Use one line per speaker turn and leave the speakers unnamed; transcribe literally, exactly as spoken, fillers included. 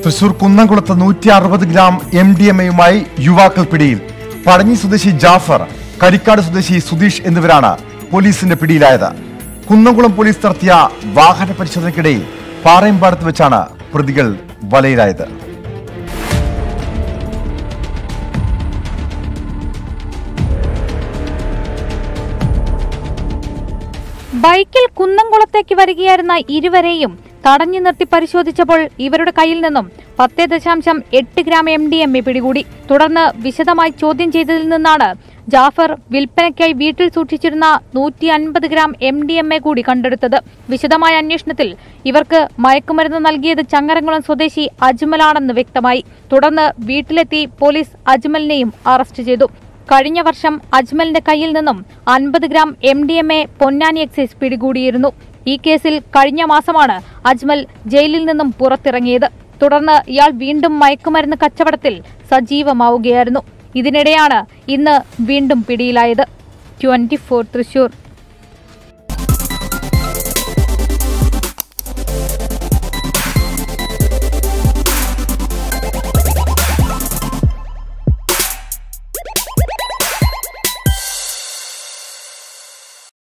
തൃശൂർ കുന്നംകുളത്ത് നൂറ്റി അറുപത് ഗ്രാം എം ഡി എം എയുമായി യുവാക്കൾ പിടിയിൽ. പഴഞ്ഞി സ്വദേശി ജാഫർ, കരിക്കാട് സ്വദേശി സുധീഷ് എന്നിവരാണ് പോലീസിന്റെ പിടിയിലായത്. കുന്നംകുളം പോലീസ് നടത്തിയ വാഹന പരിശോധനയ്ക്കിടെ പാറയമ്പാടത്ത് വെച്ചാണ് പ്രതികൾ വലയിലായത്.
ബൈക്കിൽ കുന്നംകുളത്തേക്ക് വരികയായിരുന്ന ഇരുവരെയും തടഞ്ഞു നിർത്തി പരിശോധിച്ചപ്പോൾ ഇവരുടെ കയ്യിൽ നിന്നും പത്ത് ദശാംശം എട്ട് gram M D M A പിടികൂടി. തുടർന്ന് വിശദമായി ചോദ്യം ചെയ്തതിൽ നിന്നാണ് ജാഫർ വിൽപ്പനയ്ക്കായി വീട്ടിൽ സൂക്ഷിച്ചിരുന്ന നൂറ്റി അൻപത് gram M D M A കൂടി കണ്ടെടുത്തത്. വിശദമായ അന്വേഷണത്തിൽ ഇവർക്ക് മയക്കുമരുന്ന് നൽകിയത് ചങ്ങരംകുളം സ്വദേശി അജ്മലാണെന്ന് വ്യക്തമായി. തുടർന്ന് വീട്ടിലെത്തി പോലീസ് അജ്മലിനെയും അറസ്റ്റ് ചെയ്തു. കഴിഞ്ഞ വർഷം അജ്മലിന്റെ കയ്യിൽ നിന്നും അൻപത് gram M D M A Ponnani excise പിടികൂടിയിരുന്നു. ഈ കേസിൽ കഴിഞ്ഞ മാസമാണ് അജ്മൽ ജയിലിൽ നിന്നും പുറത്തിറങ്ങിയത്. തുടർന്ന് ഇയാൾ വീണ്ടും മയക്കുമരുന്ന് കച്ചവടത്തിൽ സജീവമാവുകയായിരുന്നു. ഇതിനിടെയാണ് ഇന്ന് വീണ്ടും പിടിയിലായത്. Twenty four Thrissur.